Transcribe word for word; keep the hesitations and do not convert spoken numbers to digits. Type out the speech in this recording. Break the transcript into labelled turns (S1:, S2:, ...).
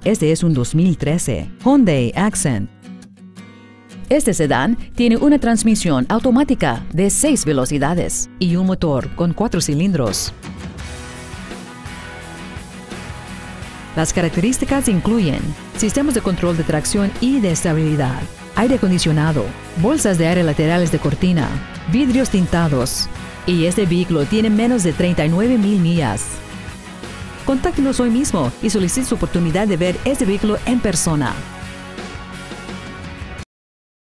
S1: Este es un dos mil trece Hyundai Accent. Este sedán tiene una transmisión automática de seis velocidades y un motor con cuatro cilindros. Las características incluyen sistemas de control de tracción y de estabilidad, aire acondicionado, bolsas de aire laterales de cortina, vidrios tintados, y este vehículo tiene menos de treinta y nueve mil millas. Contáctenos hoy mismo y solicite su oportunidad de ver este vehículo en persona.